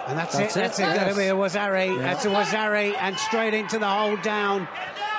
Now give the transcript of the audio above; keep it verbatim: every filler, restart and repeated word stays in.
And that's, That's it. it, That's it. yes. Going to be a Wazari. Yeah. That's a Wazari, and straight into the hold down.